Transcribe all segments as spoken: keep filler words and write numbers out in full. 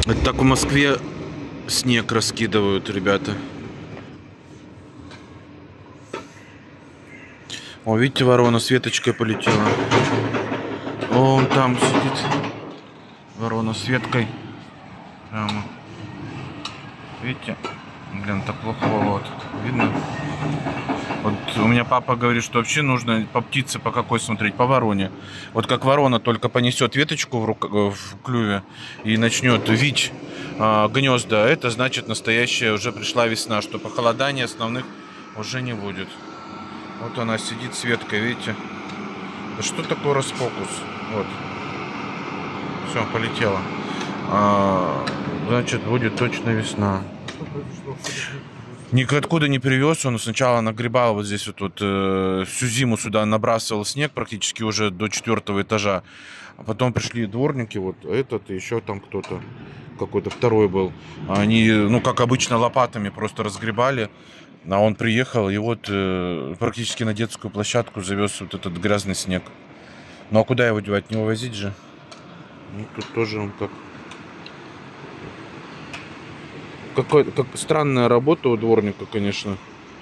Это так в Москве снег раскидывают, ребята. О, видите, ворона с веточкой полетела. О, он там сидит. Ворона с веткой. Прямо. Видите? Блин, так плохо вот. Видно? Вот у меня папа говорит, что вообще нужно по птице по какой смотреть, по вороне. Вот как ворона только понесет веточку в, рук... в клюве и начнет вить а, гнезда, это значит настоящая уже пришла весна, что похолодания основных уже не будет. Вот она сидит с веткой, видите? Да что такое распокус? Вот. Все, полетела. А, значит, будет точно весна. Никоткуда не привез, он сначала нагребал вот здесь вот, вот э, всю зиму сюда набрасывал снег практически уже до четвертого этажа. А потом пришли дворники, вот этот и еще там кто-то, какой-то второй был. Они, ну как обычно, лопатами просто разгребали. А он приехал и вот э, практически на детскую площадку завез вот этот грязный снег. Ну а куда его девать? Не увозить же. Ну тут тоже он как... Какой, как странная работа у дворника, конечно.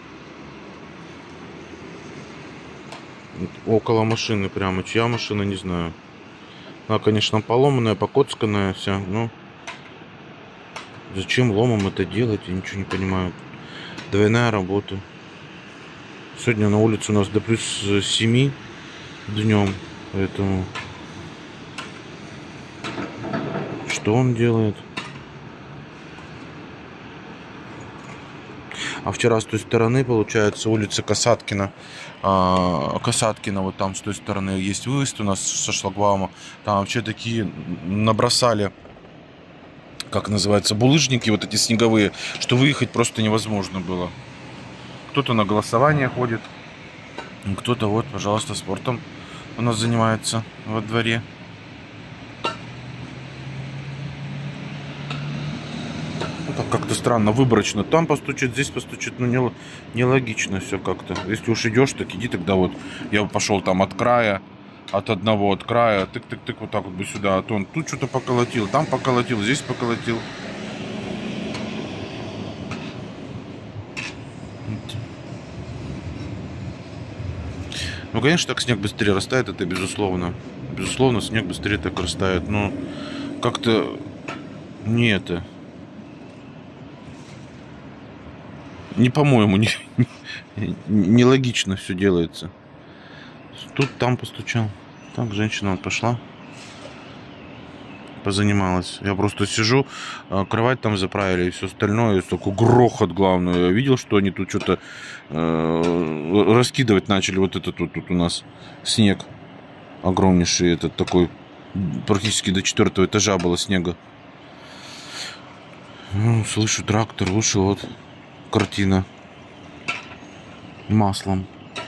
Около машины прямо. Чья машина, не знаю. Она, конечно, поломанная, покоцканная вся. Но зачем ломом это делать, я ничего не понимаю. Двойная работа. Сегодня на улице у нас до плюс семи днем. Поэтому что он делает? А вчера с той стороны, получается, улица Касаткина. А, Касаткина, вот там с той стороны есть выезд у нас со шлагбаума. Там вообще такие набросали, как называется, булыжники вот эти снеговые, что выехать просто невозможно было. Кто-то на голосование ходит, кто-то вот, пожалуйста, спортом у нас занимается во дворе. Как-то странно, выборочно. Там постучит, здесь постучит. Ну, не, нелогично все как-то. Если уж идешь, так иди тогда вот. Я пошел там от края, от одного от края. Тык-тык-тык, вот так вот бы сюда. А то он тут что-то поколотил, там поколотил, здесь поколотил. Ну, конечно, так снег быстрее растает, это безусловно. Безусловно, снег быстрее так растает. Но как-то не это... Не, по-моему, не, не, нелогично все делается. Тут, там постучал. Так, женщина вот пошла. Позанималась. Я просто сижу, кровать там заправили и все остальное. Такой грохот, главное. Я видел, что они тут что-то э, раскидывать начали. Вот этот вот тут у нас снег. Огромнейший этот такой. Практически до четвертого этажа было снега. Ну, слышу трактор, вышел вот. Картина маслом.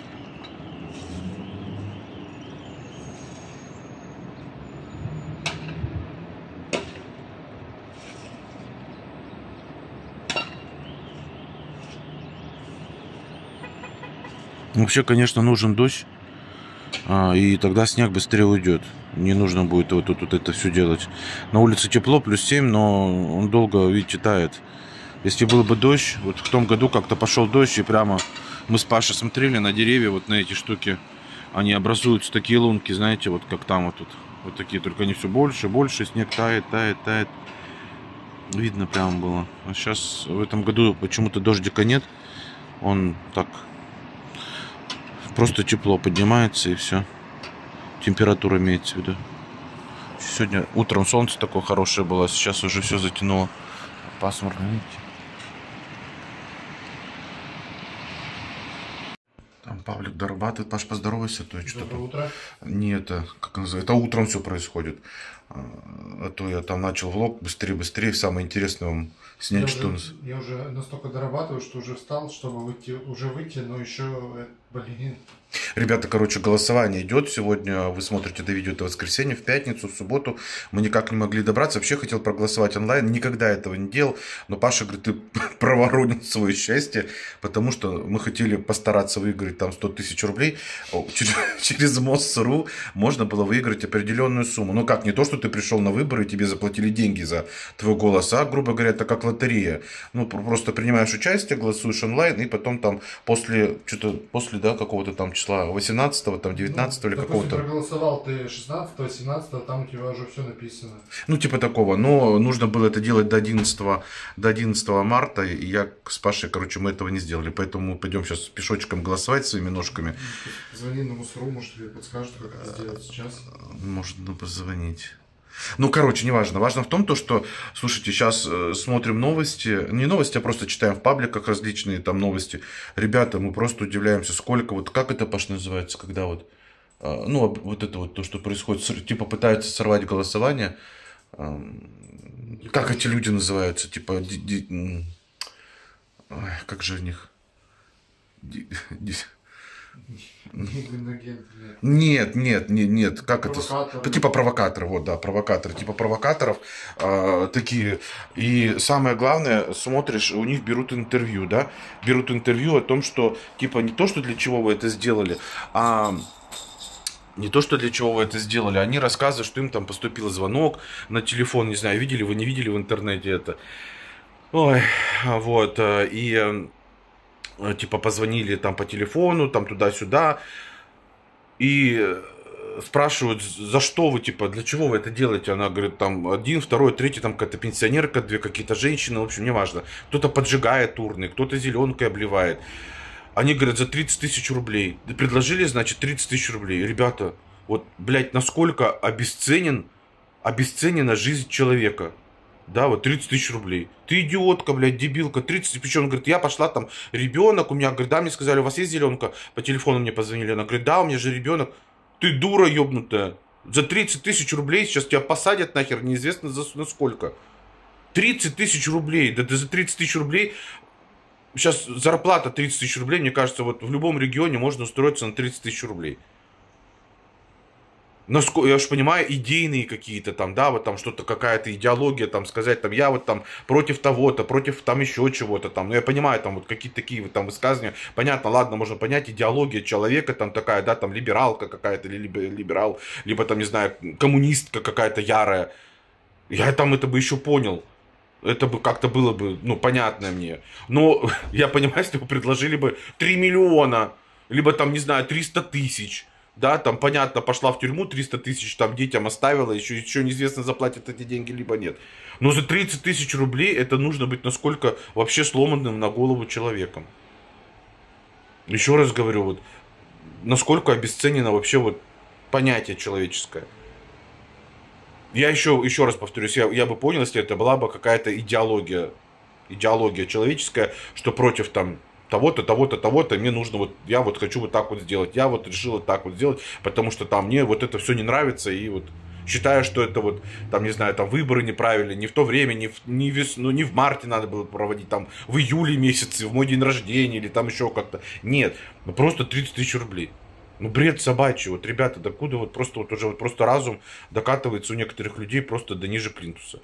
Вообще, конечно, нужен дождь, а, и тогда снег быстрее уйдет. Не нужно будет вот тут вот это все делать. На улице тепло, плюс семь, но он долго, видите, тает. Если был бы дождь, вот в том году как-то пошел дождь, и прямо мы с Пашей смотрели на деревья, вот на эти штуки, они образуются такие лунки, знаете, вот как там вот тут, вот такие, только они все больше, больше, снег тает, тает, тает. Видно прямо было. А сейчас в этом году почему-то дождика нет, он так просто тепло поднимается и все, температура имеется в виду. Сегодня утром солнце такое хорошее было, сейчас уже все затянуло, пасмурно, видите. Там Павлик дорабатывает. Паш, поздоровайся, то что-то. Доброе утро. Не это, как называется, это утром все происходит. А то я там начал влог быстрее, быстрее, самое интересное вам снять, я что уже, у нас. Я уже настолько дорабатываю, что уже встал, чтобы выйти, уже выйти, но еще, блин. Ребята, короче, голосование идет. Сегодня вы смотрите это видео, это воскресенье, в пятницу, в субботу. Мы никак не могли добраться. Вообще хотел проголосовать онлайн. Никогда этого не делал. Но Паша говорит, ты проворонил свое счастье. Потому что мы хотели постараться выиграть там сто тысяч рублей. Через, через МОЗ.ру можно было выиграть определенную сумму. Ну как, не то, что ты пришел на выборы, и тебе заплатили деньги за твой голос, а, грубо говоря, это как лотерея. Ну, просто принимаешь участие, голосуешь онлайн, и потом там после, что-то, после, да, какого-то там числа, восемнадцатого, там, девятнадцатого ну, или какого-то. Проголосовал ты шестнадцатого, семнадцатого, там у тебя уже все написано. Ну, типа такого. Но нужно было это делать до одиннадцатого, до одиннадцатого марта, и я с Пашей, короче, мы этого не сделали. Поэтому мы пойдем сейчас пешочком голосовать своими ножками. Звони на Мусру, может, тебе подскажут, как это сделать сейчас. Можно позвонить. Ну, короче, неважно. Важно в том, то, что, слушайте, сейчас э, смотрим новости. Не новости, а просто читаем в пабликах различные там новости. Ребята, мы просто удивляемся, сколько, вот как это, Паш, называется, когда вот, э, ну, вот это вот то, что происходит, типа пытаются сорвать голосование. Э, как эти люди называются? Типа, ди, ди, ой, как же у них? Ди, ди, Нет, нет, нет, нет, как это? Типа провокаторы, вот, да, провокаторы, типа провокаторов э, такие. И самое главное, смотришь, у них берут интервью, да, берут интервью о том, что, типа, не то, что для чего вы это сделали, а не то, что для чего вы это сделали, они рассказывают, что им там поступил звонок на телефон, не знаю, видели вы, не видели в интернете это. Ой, вот, и... типа позвонили там по телефону, там туда-сюда, и спрашивают, за что вы, типа, для чего вы это делаете? Она говорит, там, один, второй, третий, там, какая-то пенсионерка, две какие-то женщины, в общем, неважно. Кто-то поджигает урны, кто-то зеленкой обливает. Они говорят, за тридцать тысяч рублей. Предложили, значит, тридцать тысяч рублей. Ребята, вот, блядь, насколько обесценен, обесценена жизнь человека. Да, вот тридцать тысяч рублей. Ты идиотка, блядь, дебилка, тридцать. Причем, он говорит, я пошла там, ребенок у меня, говорит, да, мне сказали, у вас есть зеленка? По телефону мне позвонили. Она говорит, да, у меня же ребенок. Ты дура ебнутая. За тридцать тысяч рублей сейчас тебя посадят нахер, неизвестно за на сколько. тридцать тысяч рублей. Да ты за тридцать тысяч рублей. Сейчас зарплата тридцать тысяч рублей, мне кажется, вот в любом регионе можно устроиться на тридцать тысяч рублей. Насколько, я уж понимаю, идейные какие-то там, да, вот там что-то, какая-то идеология, там, сказать, там, я вот там против того-то, против там еще чего-то там, ну, я понимаю, там, вот какие-то такие вот там высказывания, понятно, ладно, можно понять, идеология человека там такая, да, там, либералка какая-то, или либерал, либо там, не знаю, коммунистка какая-то ярая, я там это бы еще понял, это бы как-то было бы, ну, понятно мне, но я понимаю, если бы предложили бы три миллиона, либо там, не знаю, триста тысяч, да, там, понятно, пошла в тюрьму, триста тысяч там детям оставила, еще, еще неизвестно, заплатят эти деньги, либо нет. Но за тридцать тысяч рублей это нужно быть насколько вообще сломанным на голову человеком. Еще раз говорю, вот, насколько обесценено вообще вот понятие человеческое. Я еще, еще раз повторюсь, я, я бы понял, если это была бы какая-то идеология, идеология человеческая, что против там того-то, того-то, того-то, мне нужно вот, я вот хочу вот так вот сделать, я вот решил вот так вот сделать, потому что там мне вот это все не нравится, и вот считаю, что это вот, там, не знаю, там выборы неправильные, не в то время, не в, не вес, ну, не в марте надо было проводить, там, в июле месяце, в мой день рождения, или там еще как-то, нет, ну просто тридцать тысяч рублей. Ну, бред собачий, вот, ребята, докуда вот просто вот уже вот просто разум докатывается у некоторых людей просто до ниже плинтуса.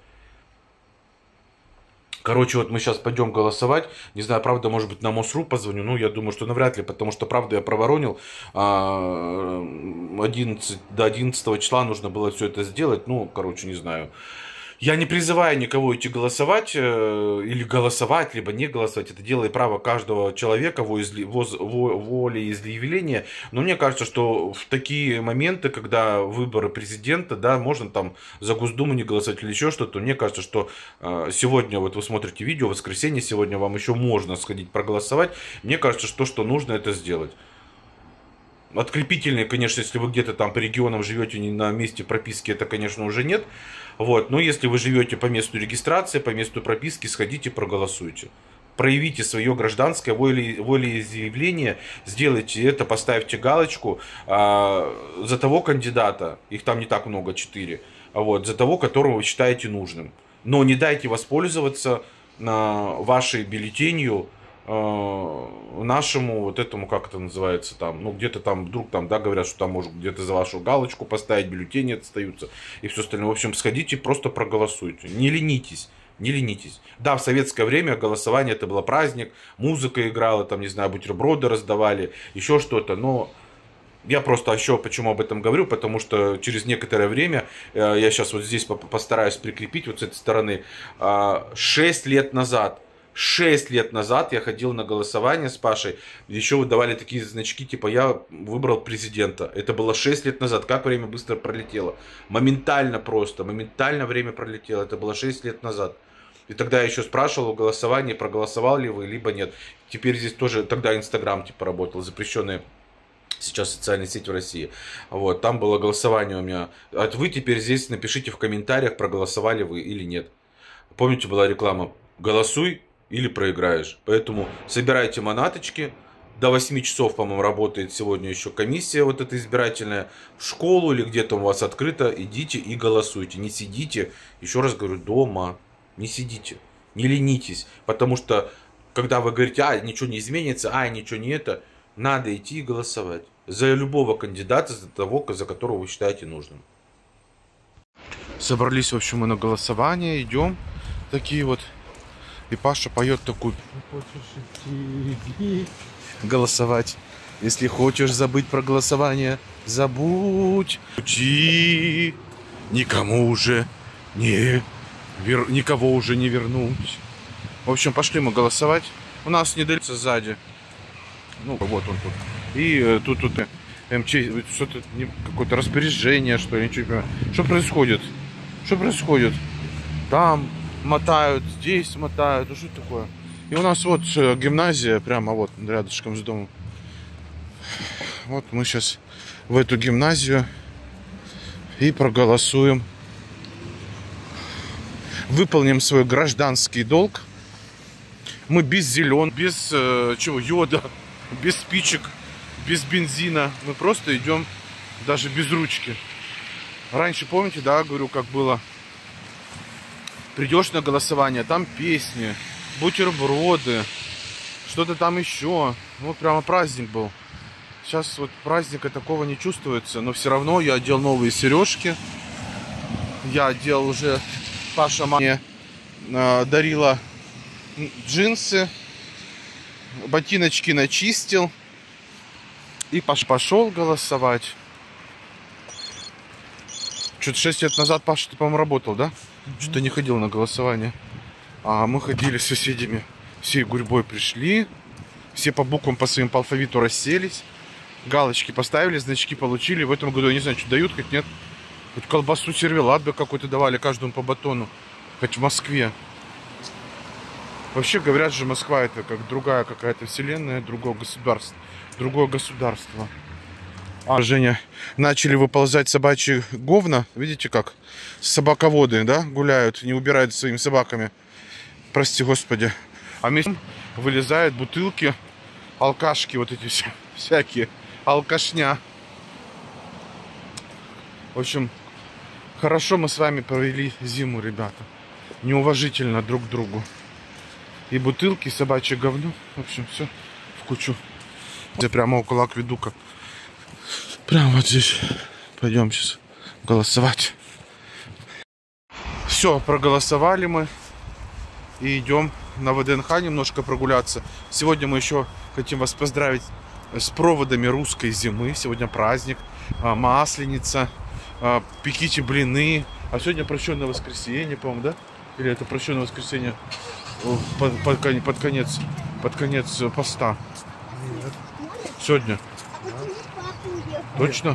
Короче, вот мы сейчас пойдем голосовать. Не знаю, правда, может быть, на Мосру позвоню. Ну, я думаю, что навряд ли, потому что, правда, я проворонил. одиннадцать, до одиннадцатого числа нужно было все это сделать. Ну, короче, не знаю. Я не призываю никого идти голосовать, или голосовать, либо не голосовать. Это дело и право каждого человека, волеизъявления. Но мне кажется, что в такие моменты, когда выборы президента, да, можно там за Госдуму не голосовать или еще что-то. Мне кажется, что сегодня, вот вы смотрите видео, в воскресенье, сегодня вам еще можно сходить проголосовать. Мне кажется, что то, что нужно, это сделать. Открепительные, конечно, если вы где-то там по регионам живете, не на месте прописки, это, конечно, уже нет. Вот. Но если вы живете по месту регистрации, по месту прописки, сходите, проголосуйте. Проявите свое гражданское волеизъявление, сделайте это, поставьте галочку а, за того кандидата, их там не так много, четыре, вот, за того, которого вы считаете нужным. Но не дайте воспользоваться а, вашей бюллетенью нашему вот этому, как это называется, там, ну, где-то там вдруг там, да, говорят, что там может где-то за вашу галочку поставить, бюллетени остаются и все остальное. В общем, сходите, просто проголосуйте. Не ленитесь, не ленитесь. Да, в советское время голосование это было праздник, музыка играла, там, не знаю, бутерброды раздавали, еще что-то, но Я просто еще почему об этом говорю, потому что через некоторое время, я сейчас вот здесь постараюсь прикрепить вот с этой стороны, шесть лет назад, шесть лет назад я ходил на голосование с Пашей, еще выдавали такие значки, типа я выбрал президента. Это было шесть лет назад, как время быстро пролетело. Моментально просто, моментально время пролетело, это было шесть лет назад. И тогда я еще спрашивал в голосовании, проголосовал ли вы, либо нет. Теперь здесь тоже, тогда Инстаграм типа работал, запрещенные сейчас социальные сети в России. Вот, там было голосование у меня. А вы теперь здесь напишите в комментариях, проголосовали вы или нет. Помните, была реклама «Голосуй или проиграешь». Поэтому собирайте манаточки. До восьми часов, по-моему, работает сегодня еще комиссия вот эта избирательная. В школу или где-то у вас открыто, идите и голосуйте. Не сидите, еще раз говорю, дома. Не сидите, не ленитесь. Потому что, когда вы говорите, а, ничего не изменится, а, ничего не это, надо идти и голосовать. За любого кандидата, за того, за которого вы считаете нужным. Собрались, в общем, мы на голосование, идем. Такие вот. И Паша поет такую. Голосовать. Если хочешь забыть про голосование, забудь. Учи. Никому уже не... Вер... Никого уже не вернуть. В общем, пошли мы голосовать. У нас недалеко сзади. Ну, вот он тут. И э, тут, тут МЧ, что-то, какое-то распоряжение, что ли, ничего не понимаю. Что происходит? Что происходит? Там мотают, здесь мотают. Ну, что это такое? И у нас вот гимназия, прямо вот, рядышком с домом. Вот мы сейчас в эту гимназию и проголосуем. Выполним свой гражданский долг. Мы без зелен, без э, чего, йода, без спичек, без бензина. Мы просто идем даже без ручки. Раньше, помните, да, говорю, как было? Придешь на голосование, там песни, бутерброды, что-то там еще. Вот прямо праздник был. Сейчас вот праздника такого не чувствуется, но все равно я одел новые сережки. Я одел уже... Паша мне э, дарила джинсы, ботиночки начистил. И Паш пошел голосовать. Что-то шесть лет назад, Паша, ты, по-моему, работал, да? Mm-hmm. Что-то не ходил на голосование. А мы ходили с соседями. Всей гурьбой пришли. Все по буквам, по своим, по алфавиту расселись. Галочки поставили, значки получили. В этом году, я не знаю, что дают, хоть нет. Хоть колбасу сервелат бы какой-то давали каждому по батону. Хоть в Москве. Вообще говорят же, Москва это как другая какая-то вселенная, другое государство. Другое государство. А, Женя, начали выползать собачьи говна. Видите как? Собаководы, да, гуляют, не убирают своими собаками. Прости, Господи. А вместе вылезают бутылки, алкашки вот эти все, всякие. Алкашня. В общем, хорошо мы с вами провели зиму, ребята. Неуважительно друг к другу. И бутылки, и собачье говно. В общем, все в кучу. Я прямо около акведука. Прямо вот здесь. Пойдем сейчас голосовать. Все, проголосовали мы. И идем на ВДНХ немножко прогуляться. Сегодня мы еще хотим вас поздравить с проводами русской зимы. Сегодня праздник. Масленица. Пеките блины. А сегодня прощенное воскресенье, по-моему, да? Или это прощенное воскресенье под, под, под конец, под конец поста? Нет. Сегодня? Да. Точно?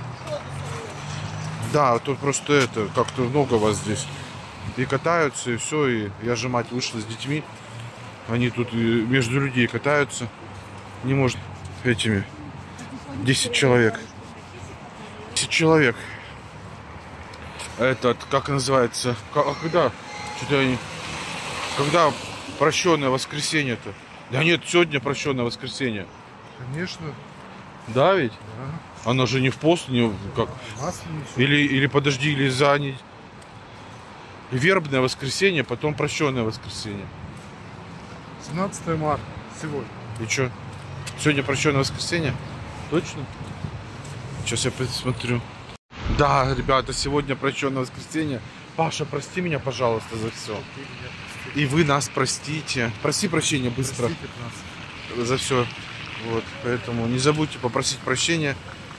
Да, тут просто это, как-то много вас здесь. И катаются, и все. И я же, мать, вышла с детьми. Они тут между людей катаются. Не может этими. десять человек. десять человек. Этот, как называется? А когда? Что-то они... Когда прощенное воскресенье-то? Да нет, сегодня прощенное воскресенье. Конечно. Да ведь? Да. Оно же не в пост, не как. Или, или подожди, или за не... Вербное воскресенье, потом прощенное воскресенье. семнадцатое марта. Сегодня. И что? Сегодня прощенное воскресенье? Точно? Сейчас я посмотрю. Да, ребята, сегодня прощенное воскресенье. Паша, прости меня, пожалуйста, за все. И вы нас простите. Проси прощения быстро. За все. Вот, поэтому не забудьте попросить прощения.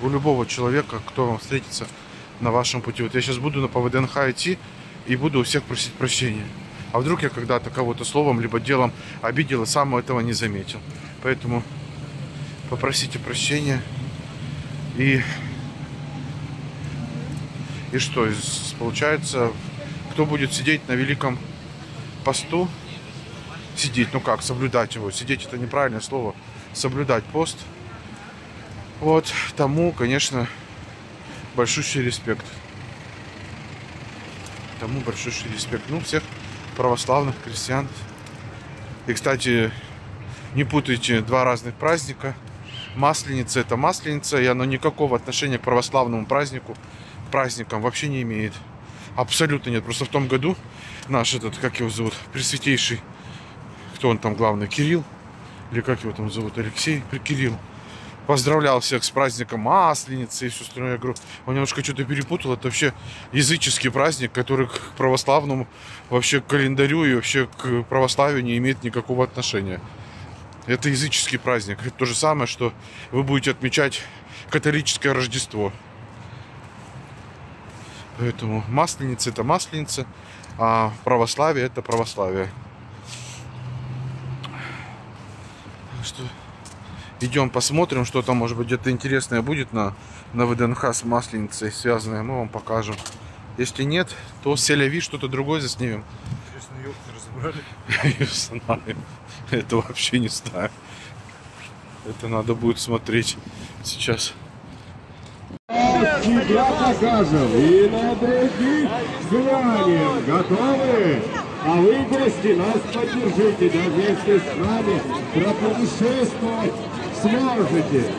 у любого человека, кто вам встретится на вашем пути. Вот я сейчас буду на по ВДНХ идти и буду у всех просить прощения. А вдруг я когда-то кого-то словом либо делом обидел и сам этого не заметил. Поэтому попросите прощения. И, и что? Получается, кто будет сидеть на великом посту, сидеть, ну как, соблюдать его. Сидеть — это неправильное слово. Соблюдать пост. Вот тому, конечно, большущий респект. Тому большущий респект. Ну, всех православных христиан. И, кстати, не путайте два разных праздника. Масленица — это масленица, и оно никакого отношения к православному празднику, праздникам вообще не имеет. Абсолютно нет. Просто в том году наш этот, как его зовут, Пресвятейший, кто он там главный, Кирилл, или как его там зовут, Алексей, Кирилл, поздравлял всех с праздником Масленицы и все остальное. Я говорю, он немножко что-то перепутал. Это вообще языческий праздник, который к православному, вообще к календарю и вообще к православию не имеет никакого отношения. Это языческий праздник. Это то же самое, что вы будете отмечать католическое Рождество. Поэтому Масленица — это Масленица, а православие — это православие. Что... Идем посмотрим, что там, может быть, где-то интересное будет на, на ВДНХ с Масленицей связанное. Мы вам покажем. Если нет, то селяви что-то другое заснимем. Интересно, ёлки разобрали? Я не знаю. Это вообще не знаю. Это надо будет смотреть сейчас. Себя покажем и на других званиям. Готовы? А вы, гости, нас поддержите, даже если с нами пропутешествовать сможете.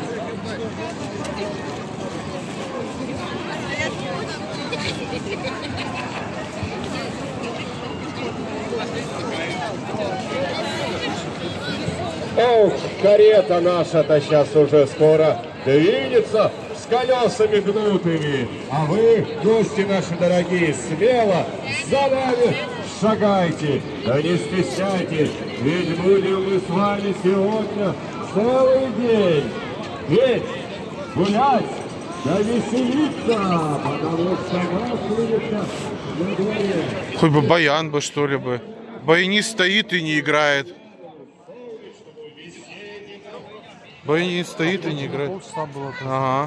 Ох, карета наша-то сейчас уже скоро двинется с колесами гнутыми. А вы, гости наши дорогие, смело за нами шагайте. Да не стесняйтесь, ведь будем мы с вами сегодня целый день петь, гулять, да веселиться, потому что Масленица на дворе. Хоть бы баян бы, что ли бы. Баянист стоит и не играет. Баянист стоит и не играет. Полчаса было. Ага.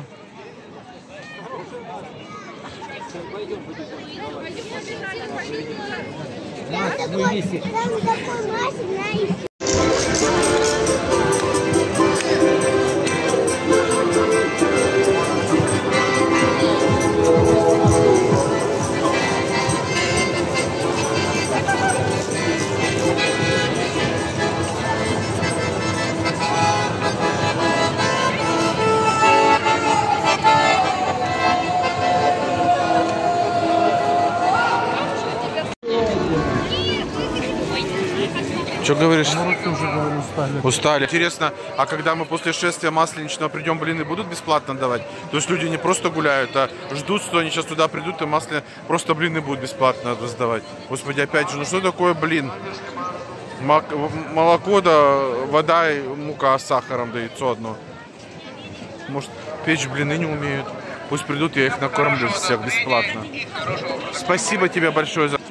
Что говоришь? Руки уже, говорю, устали. Устали. Интересно, а когда мы после шествия Масленичного придем, блины будут бесплатно давать? То есть люди не просто гуляют, а ждут, что они сейчас туда придут, и масле просто блины будут бесплатно раздавать. Господи, опять же, ну что такое блин? Молоко, да, вода, и мука с сахаром, да яйцо одно. Может, печь блины не умеют? Пусть придут, я их накормлю всех бесплатно. Спасибо тебе большое за...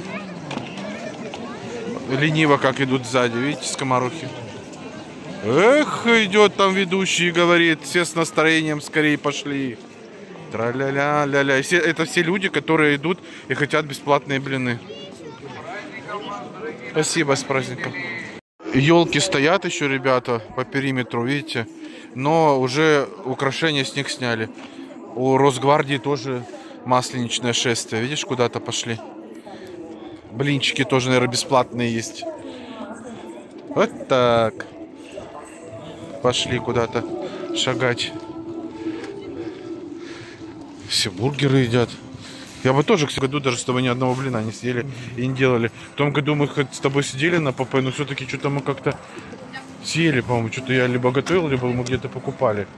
Лениво как идут сзади, видите, скоморохи. Эх, идет там ведущий и говорит, все с настроением скорее пошли. Тра-ля-ля, ля-ля. Это все люди, которые идут и хотят бесплатные блины. Спасибо, с праздником. Елки стоят еще, ребята, по периметру, видите. Но уже украшения с них сняли. У Росгвардии тоже масленичное шествие. Видишь, куда-то пошли. Блинчики тоже, наверное, бесплатные есть. Вот так. Пошли куда-то шагать. Все бургеры едят. Я бы тоже, кстати, в году даже с тобой ни одного блина не съели и не делали. В том году мы хоть с тобой сидели на ПП, но все-таки что-то мы как-то съели, по-моему. Что-то я либо готовил, либо мы где-то покупали.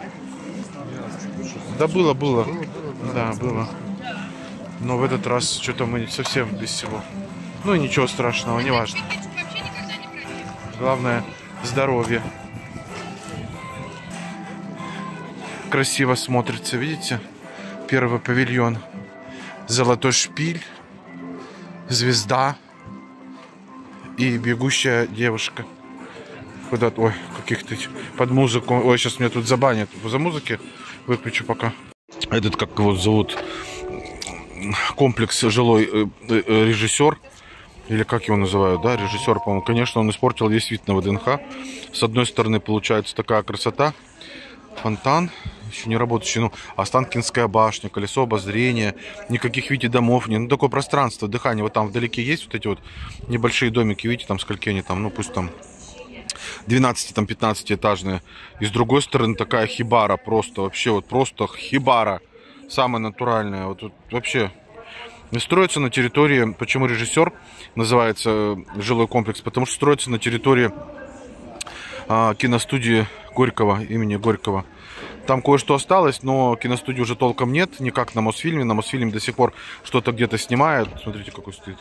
Да было, было. Да, было. Но в этот раз что-то мы совсем без всего. Ну и ничего страшного, не важно. Главное здоровье. красиво смотрится, видите? Первый павильон. Золотой шпиль, звезда и бегущая девушка. Куда-то, ой, каких-то под музыку. Ой, сейчас меня тут забанят. За музыки выключу пока. Этот, как его зовут, комплекс жилой э, э, режиссер. Или как его называют, да, режиссер, по-моему. Конечно, он испортил весь вид на ВДНХ. С одной стороны, получается такая красота. Фонтан, еще не работающий, ну, Останкинская башня, колесо обозрения. Никаких, видите, домов нет. Ну, такое пространство, дыхание. Вот там вдалеке есть вот эти вот небольшие домики, видите, там скольки они там, ну, пусть там двенадцати-пятнадцатиэтажные. И с другой стороны такая хибара, просто, вообще, вот просто хибара. Самая натуральная, вот, вот вообще... Строится на территории, почему режиссер называется жилой комплекс, потому что строится на территории а, киностудии Горького, имени Горького. Там кое-что осталось, но киностудии уже толком нет, не как на Мосфильме. На Мосфильме до сих пор что-то где-то снимают. Смотрите, какой стоит.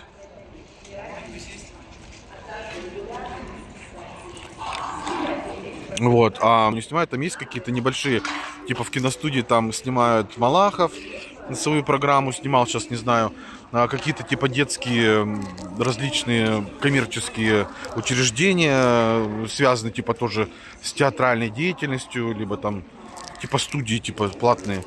Вот, а не снимают, там есть какие-то небольшие, типа в киностудии там снимают Малахов, свою программу снимал, сейчас не знаю, какие-то типа детские различные коммерческие учреждения, связанные типа тоже с театральной деятельностью, либо там типа студии, типа платные.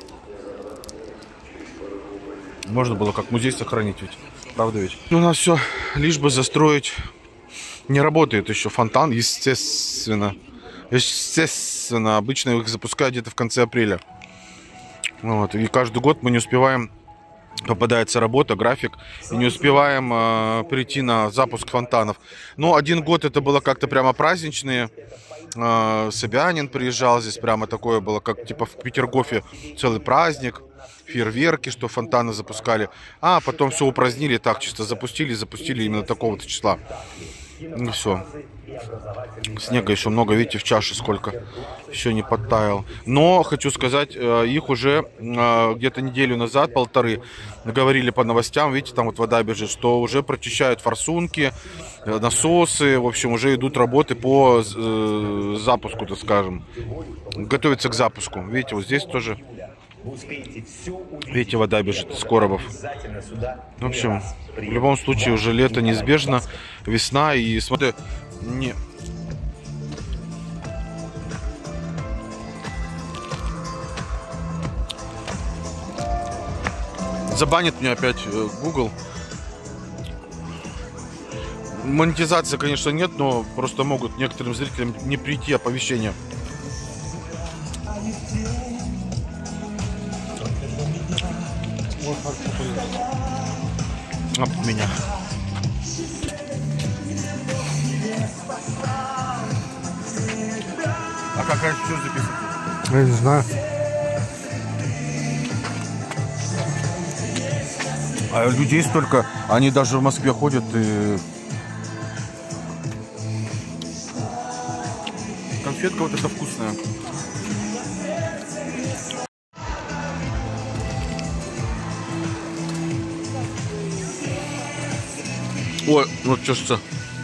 Можно было как музей сохранить ведь, правда ведь? У нас все, лишь бы застроить. Не работает еще фонтан, естественно. Естественно, обычно их запускают где-то в конце апреля. Вот. И каждый год мы не успеваем, попадается работа, график, и не успеваем э, прийти на запуск фонтанов. Но один год это было как-то прямо праздничные. Э, Собянин приезжал, здесь прямо такое было, как типа в Петергофе целый праздник. Фейерверки, что фонтаны запускали. А потом все упразднили, так чисто запустили, запустили именно такого-то числа. Ну все. Снега еще много, видите, в чаше сколько. Еще не подтаял. Но, хочу сказать, их уже где-то неделю назад, полторы, говорили по новостям, видите, там вот вода бежит, что уже прочищают форсунки, насосы, в общем, уже идут работы по запуску, так скажем. Готовятся к запуску. Видите, вот здесь тоже, видите, вода бежит из коробов. В общем, в любом случае уже лето неизбежно, весна, и смотри, не... Забанит меня опять Google. Монетизации, конечно, нет, но просто могут некоторым зрителям не прийти оповещения. Об меня. А как раньше что записывать? Я не знаю. А людей столько, они даже в Москве ходят и... Конфетка вот эта вкусная. Ой, вот чувствуется.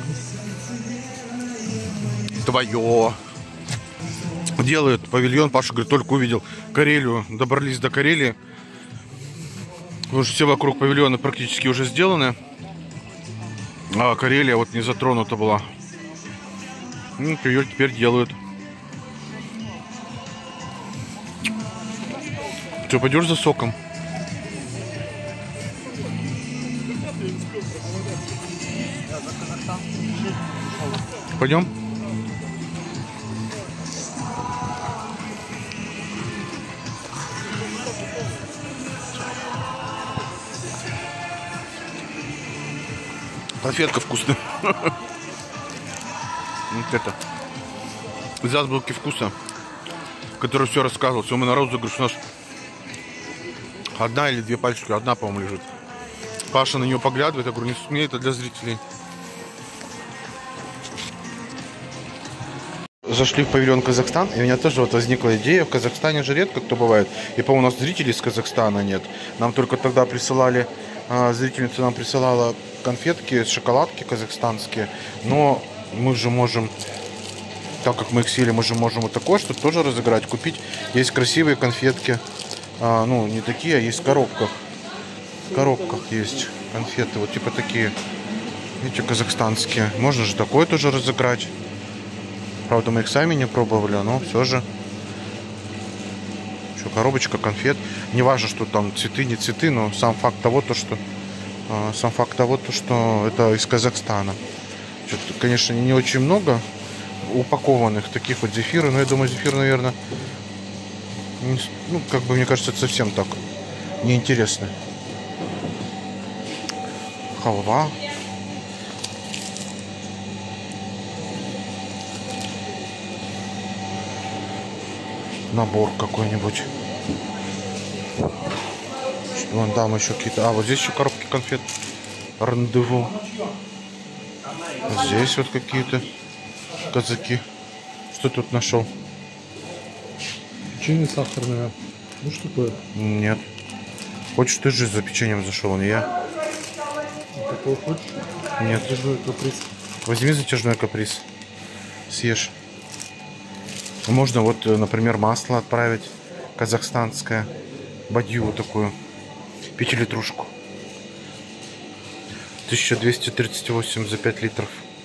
Твое. Делают павильон. Паша говорит, только увидел Карелию. Добрались до Карелии. Потому что все вокруг павильона практически уже сделаны. А Карелия вот не затронута была. Ну, ее теперь делают. Что, пойдешь за соком? Пойдем? Конфетка вкусная. Вот это. Из азбуки вкуса, который все рассказывал. Все, мы на розыгрыш, у нас одна или две пальчики, одна, по-моему, лежит. Паша на нее поглядывает, я говорю, не смей, это для зрителей. Зашли в павильон Казахстан, и у меня тоже вот возникла идея. В Казахстане же редко кто бывает. И, по-моему, у нас зрителей из Казахстана нет. Нам только тогда присылали, зрительница нам присылала конфетки, шоколадки казахстанские. Но мы же можем Так как мы их съели, мы же можем вот такое что-то тоже разыграть, купить. Есть красивые конфетки. А, ну, не такие, а есть в коробках. В коробках есть конфеты, вот типа такие. Видите, казахстанские. Можно же такое тоже разыграть. Правда, мы их сами не пробовали, но все же. Еще коробочка конфет. Не важно, что там цветы, не цветы, но сам факт того, то, что сам факт того, то, что это из Казахстана. Что-то, конечно, не очень много упакованных таких вот зефиров, но я думаю, зефир, наверное, ну, как бы, мне кажется, это совсем так неинтересно. Халва. Набор какой-нибудь. Вон там еще какие-то... А, вот здесь еще коробки конфет. Рандеву. Здесь вот какие-то казаки. Что тут нашел? Печенье сахарное. Ну что такое? Нет. Хочешь, ты же за печеньем зашел, не я. Такое хочешь? Нет. Затяжной каприз. Возьми затяжной каприз. Съешь. Можно вот, например, масло отправить. Казахстанское. Бадью вот такую. Пятилитрушку. тысяча двести тридцать восемь за пять литров.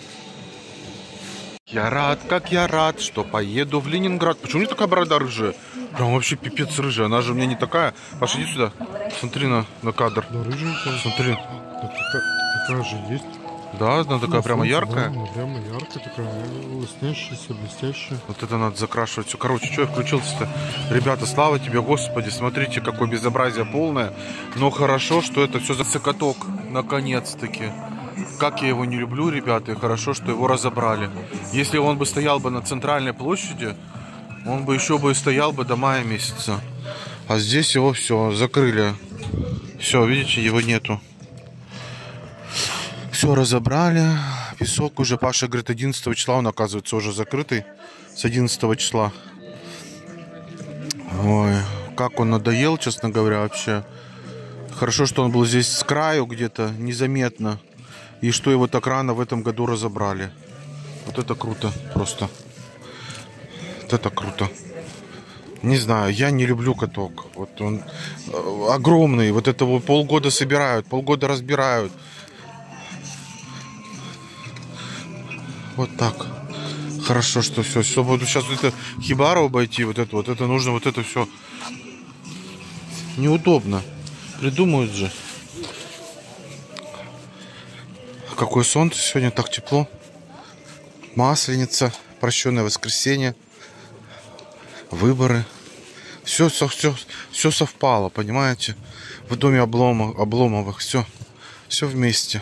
Я рад, как я рад, что поеду в Ленинград. Почему у меня такая борода рыжая? Прям вообще пипец рыжая. Она же у меня не такая. Паша, иди сюда. Смотри на, на кадр. Да, рыженькая. Смотри. Да, такая, такая же есть. Да, она такая Ну, прямо солнце, яркая. Да, она прямо яркая, такая лоснящаяся, блестящая. Вот это надо закрашивать все. Короче, что я включился-то? Ребята, слава тебе, Господи. Смотрите, какое безобразие полное. Но хорошо, что это все за каток. Наконец-таки. Как я его не люблю, ребята, и хорошо, что его разобрали. Если он бы стоял бы на центральной площади, он бы еще бы стоял бы до мая месяца. А здесь его все закрыли. Все, видите, его нету. Все разобрали. Песок уже, Паша говорит, одиннадцатого числа он, оказывается, уже закрытый. С одиннадцатого числа. Ой, как он надоел, честно говоря, вообще. Хорошо, что он был здесь с краю где-то, незаметно. И что его так рано в этом году разобрали. Вот это круто просто. Вот это круто. Не знаю, я не люблю каток. Вот он огромный. Вот это вот полгода собирают, полгода разбирают. Вот так. Хорошо, что все. Все буду сейчас вот это хибару обойти. Вот это вот. Это нужно вот это все. Неудобно. Придумают же. Какое солнце сегодня, так тепло. Масленица, прощенное воскресенье, выборы. Все, все, все, все совпало, понимаете? В доме Обломов, Обломовых. Все, все вместе.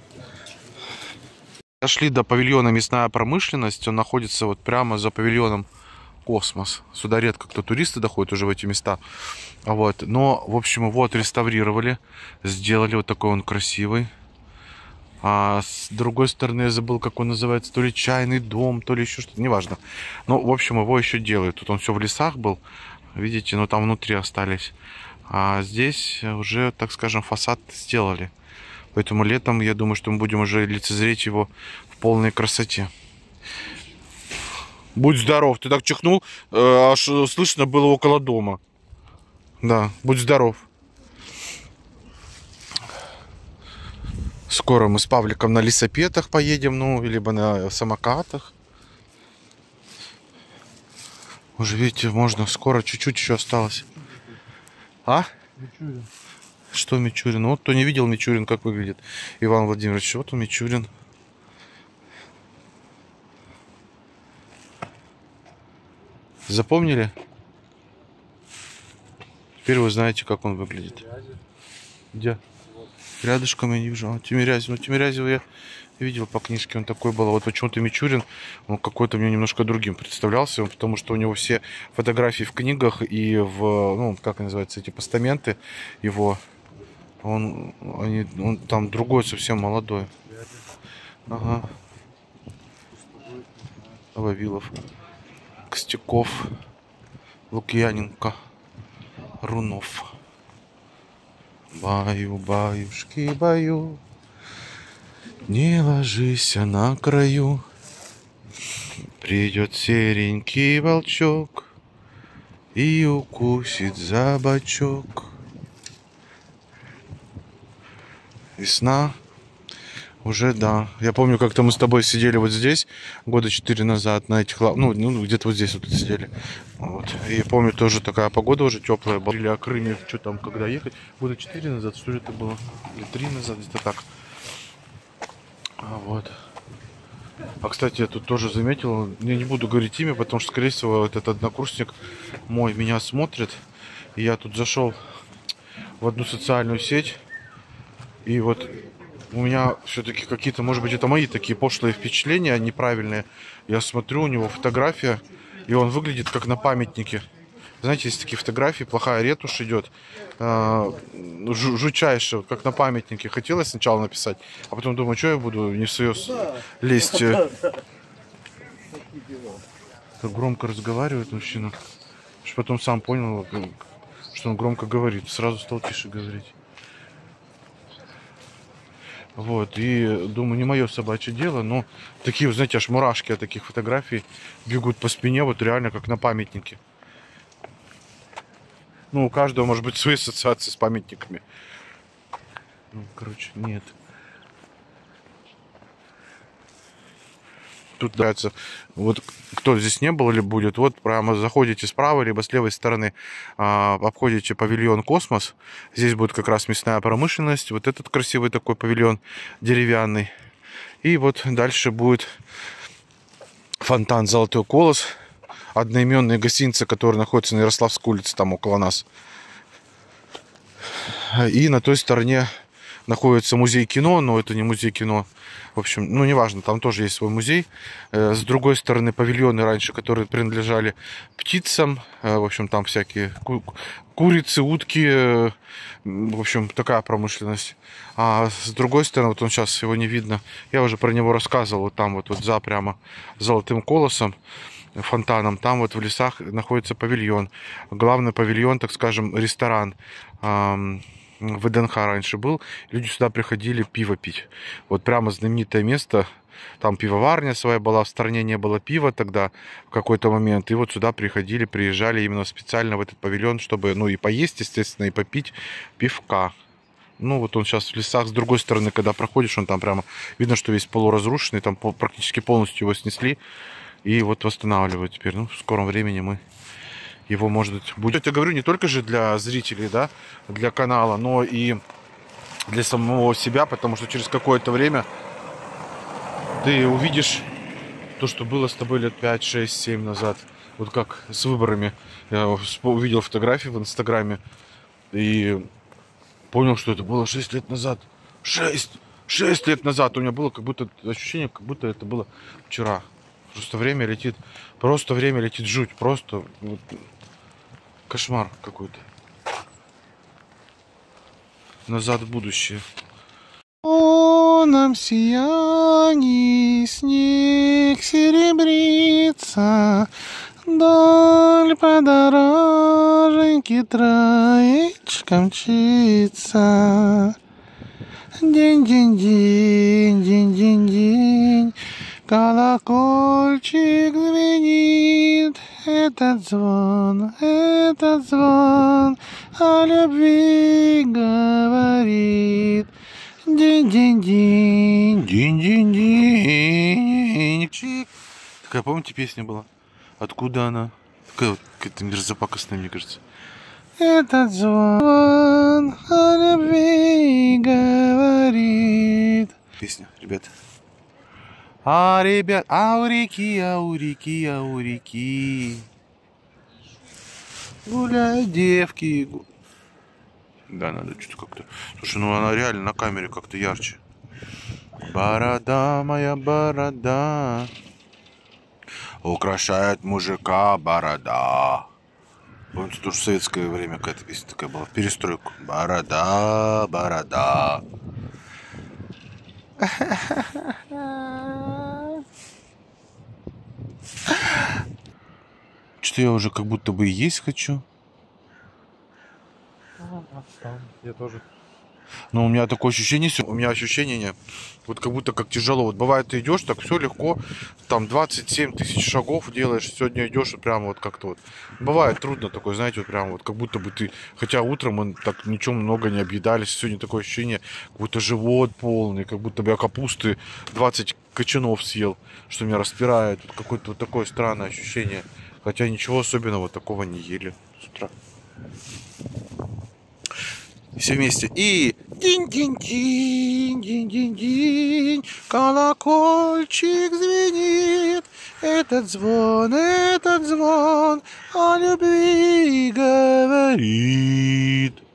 Дошли до павильона «Мясная промышленность». Он находится вот прямо за павильоном «Космос». Сюда редко кто туристы доходят уже в эти места. Вот. Но, в общем, его отреставрировали. Сделали вот такой он красивый. А с другой стороны, я забыл, как он называется. То ли чайный дом, то ли еще что-то. Неважно. Но, в общем, его еще делают. Тут он все в лесах был. Видите, но там внутри остались. А здесь уже, так скажем, фасад сделали. Поэтому летом, я думаю, что мы будем уже лицезреть его в полной красоте. Будь здоров. Ты так чихнул, аж слышно было около дома. Да, будь здоров. Скоро мы с Павликом на лесопедах поедем, ну, либо на самокатах. Уже, видите, можно скоро, чуть-чуть еще осталось. А? Мичурин. Что Мичурин? Ну, вот кто не видел Мичурин, как выглядит. Иван Владимирович, вот он Мичурин. Запомнили? Теперь вы знаете, как он выглядит. Где? Рядышком я не вижу. А, Тимирязев. Ну, Тимирязева я видел по книжке, он такой был. А вот почему-то Мичурин, он какой-то мне немножко другим представлялся, потому что у него все фотографии в книгах и в, ну, как называется, эти постаменты его, он, они, он там другой, совсем молодой. Ага. Вавилов, Костяков, Лукьяненко, Рунов. Баю, баюшки, баю, не ложись на краю. Придет серенький волчок и укусит за бочок. Весна. Уже, да. Я помню, как-то мы с тобой сидели вот здесь года четыре назад на этих лав... ну, ну где-то вот здесь вот сидели. Вот. И помню, тоже такая погода уже теплая была. Или о Крыме, что там, когда ехать. Года четыре назад, что ли это было? Или три назад, где-то так. А вот. А, кстати, я тут тоже заметил, я не буду говорить имя, потому что, скорее всего, вот этот однокурсник мой меня смотрит. И я тут зашел в одну социальную сеть. И вот у меня все-таки какие-то, может быть, это мои такие пошлые впечатления, неправильные. Я смотрю, у него фотография, и он выглядит как на памятнике. Знаете, есть такие фотографии, плохая ретушь идет, жутчайшая, как на памятнике. Хотелось сначала написать, а потом думаю, что я буду не в свое лезть. Так громко разговаривает мужчина. Потом сам понял, что он громко говорит. Сразу стал тише говорить. Вот, и думаю, не мое собачье дело, но такие, знаете, аж мурашки от таких фотографий бегут по спине, вот реально как на памятнике. Ну, у каждого может быть свои ассоциации с памятниками. Ну, короче, нет. Тут нравится, вот кто здесь не был или будет, вот прямо заходите справа, либо с левой стороны, а, обходите павильон «Космос». Здесь будет как раз мясная промышленность. Вот этот красивый такой павильон деревянный. И вот дальше будет фонтан «Золотой колос». Одноименные гостиницы, которые находятся на Ярославской улице, там около нас. И на той стороне находится музей кино, но это не музей кино. В общем, ну, неважно, там тоже есть свой музей. С другой стороны, павильоны раньше, которые принадлежали птицам. В общем, там всякие ку курицы, утки. В общем, такая промышленность. А с другой стороны, вот он сейчас, его не видно. Я уже про него рассказывал. Вот там вот, вот за прямо «Золотым колосом», фонтаном. Там вот в лесах находится павильон. Главный павильон, так скажем, ресторан. В ВДНХ раньше был. Люди сюда приходили пиво пить. Вот прямо знаменитое место. Там пивоварня своя была. В стране не было пива тогда в какой-то момент. И вот сюда приходили, приезжали именно специально в этот павильон, чтобы, ну, и поесть, естественно, и попить пивка. Ну, вот он сейчас в лесах. С другой стороны, когда проходишь, он там прямо видно, что весь полуразрушенный. Там практически полностью его снесли. И вот восстанавливают теперь. Ну, в скором времени мы его, может быть, будет. Я говорю, не только же для зрителей, да, для канала, но и для самого себя, потому что через какое-то время ты увидишь то, что было с тобой лет пять, шесть, семь назад. Вот как с выборами. Я увидел фотографии в Инстаграме и понял, что это было шесть лет назад. шесть! шесть лет назад! У меня было как будто ощущение, как будто это было вчера. Просто время летит, просто время летит жуть, просто вот, кошмар какой-то. Назад в будущее. О, нам сияние, снег серебрится, вдоль по дороженьке троечка мчится. День-день-день, день-день-день. Колокольчик звенит, этот звон, этот звон о любви говорит. День-день-день, день-день-день. Чик. Такая, помните, песня была? Откуда она? Такая вот какая-то мерзопакостная, мне кажется. Этот звон о любви говорит. Песня, ребята. А, ребят, а у реки, а у реки, а у реки гуляют девки. Да, надо что-то как-то. Слушай, ну она реально на камере как-то ярче. Борода, моя борода, украшает мужика борода. Помните, тоже в советское время какая-то песня такая была. Перестройку. Борода, борода. Что я уже как будто бы есть хочу. Я тоже. Но у меня такое ощущение, у меня ощущение не, вот как будто как тяжело. Вот бывает, ты идешь, так все легко, там двадцать семь тысяч шагов делаешь, сегодня идешь, вот прямо вот как-то вот. Бывает трудно такое, знаете, вот прям вот как будто бы ты, хотя утром мы так ничего много не объедались, сегодня такое ощущение, как будто живот полный, как будто бы я капусты двадцать кочанов съел, что меня распирает. Какое-то вот такое странное ощущение. Хотя ничего особенного такого не ели с утра. Все вместе. И динь-динь-динь, динь-динь-динь, колокольчик звенит. Этот звон, этот звон о любви говорит.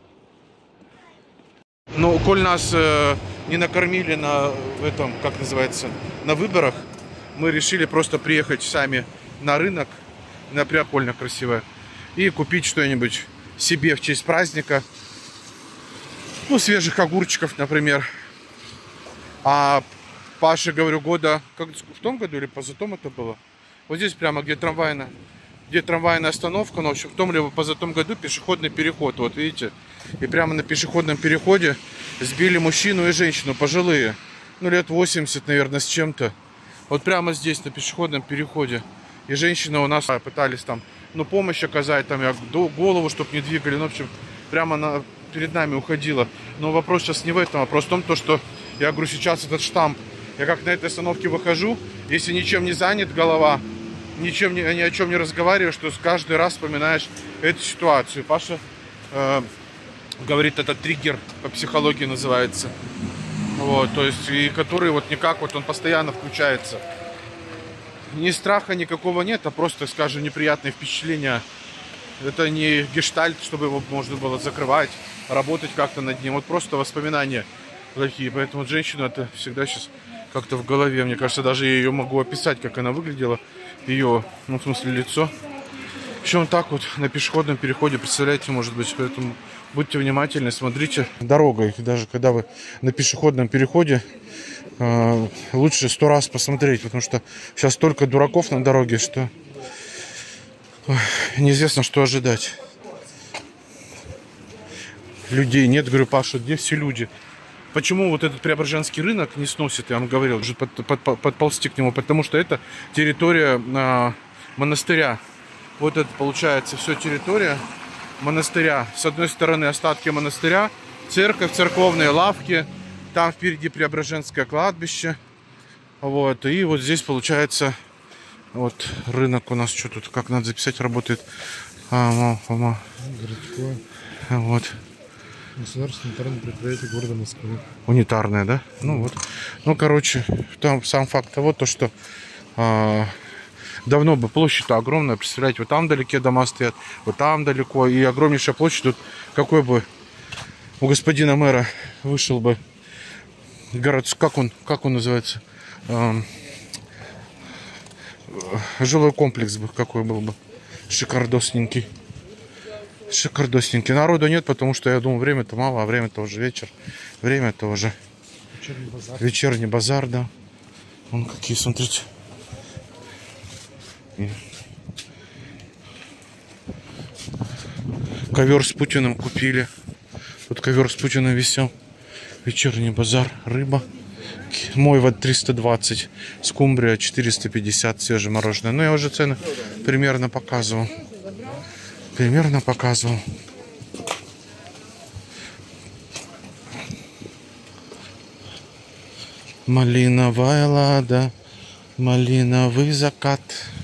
Ну, коль нас э, не накормили на этом, как называется, на выборах, мы решили просто приехать сами на рынок, на прикольно красиво, и купить что-нибудь себе в честь праздника. Ну, свежих огурчиков, например. А Паше, говорю, года, как в том году или позатом это было? Вот здесь прямо, где трамвайная, где трамвайная остановка, но в общем, в том либо позатом году пешеходный переход, вот видите. И прямо на пешеходном переходе сбили мужчину и женщину, пожилые. Ну, лет восемьдесят, наверное, с чем-то. Вот прямо здесь, на пешеходном переходе. И женщины у нас пытались там, ну, помощь оказать, там, я голову, чтобы не двигали. Ну, в общем, прямо на... перед нами уходила. Но вопрос сейчас не в этом. Вопрос в том, то, что я говорю, сейчас этот штамп. Я как на этой остановке выхожу, если ничем не занят голова, ничем не, ни о чем не разговариваешь, то каждый раз вспоминаешь эту ситуацию. Паша э, говорит, это триггер по психологии называется. Вот, то есть, и который вот никак, вот он постоянно включается. Ни страха никакого нет, а просто, скажем, неприятные впечатления. Это не гештальт, чтобы его можно было закрывать, работать как-то над ним. Вот просто воспоминания плохие. Поэтому вот женщину это всегда сейчас как-то в голове. Мне кажется, даже я ее могу описать, как она выглядела. Ее, ну, в смысле, лицо. Причем так вот на пешеходном переходе, представляете, может быть. Поэтому будьте внимательны, смотрите дорогой. Даже когда вы на пешеходном переходе, э, лучше сто раз посмотреть. Потому что сейчас столько дураков на дороге, что... Ой, неизвестно, что ожидать. Людей нет. Говорю, Паша, где все люди? Почему вот этот Преображенский рынок не сносит? Я вам говорил, уже под, под, под, подползти к нему. Потому что это территория а, монастыря. Вот это получается все территория монастыря. С одной стороны остатки монастыря, церковь, церковные лавки. Там впереди Преображенское кладбище. Вот. И вот здесь получается... Вот рынок у нас, что тут, как надо записать, работает. А, ма, ма. Городское. Вот. Государственное унитарное предприятие города Москвы. Унитарное, да? Ну вот. Ну, короче, там сам факт того, то, что а, давно бы площадь-то огромная, представляете, вот там вдалеке дома стоят, вот там далеко, и огромнейшая площадь. Тут какой бы у господина мэра вышел бы город, как он, как он называется? А, жилой комплекс бы какой был бы шикардосненький. Шикардосненький. Народу нет, потому что, я думаю, время-то мало, а время-то уже вечер. Время-то уже Вечерний базар. Вечерний базар, да. Вон какие, смотрите. Ковер с Путиным купили. Тут ковер с Путиным висел. Вечерний базар. Рыба. Мойва триста двадцать, скумбрия четыреста пятьдесят, свежемороженое. Ну, я уже цены примерно показывал. Примерно показывал. Малиновая лада, малиновый закат.